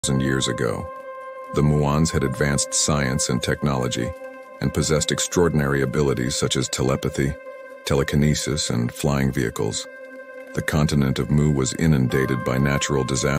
Years ago, the Muons had advanced science and technology and possessed extraordinary abilities such as telepathy, telekinesis, and flying vehicles. The continent of Mu was inundated by natural disasters.